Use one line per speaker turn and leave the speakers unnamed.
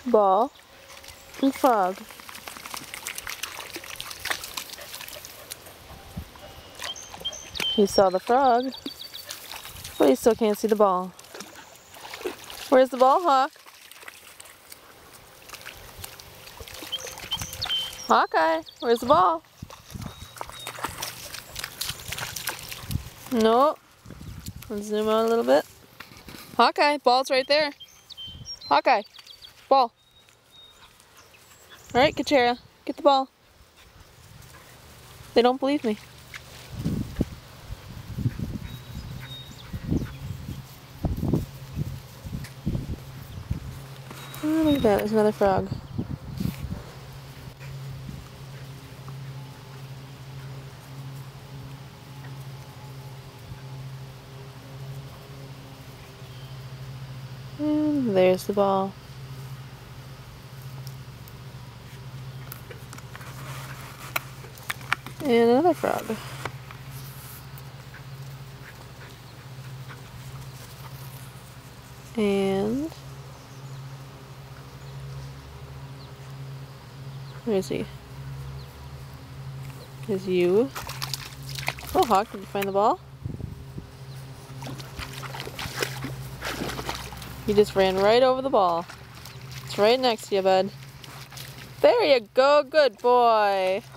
ball, and frog. You saw the frog, but you still can't see the ball. Where's the ball, Hawk? Hawkeye, where's the ball? Nope. Let's zoom out a little bit. Hawkeye, ball's right there. Hawkeye, ball. Alright, Kachera, get the ball. They don't believe me. Oh, look at that, there's another frog. And there's the ball. And another frog. And where is he? There's you. Oh, Hawk, did you find the ball? You just ran right over the ball. It's right next to you, bud. There you go, good boy.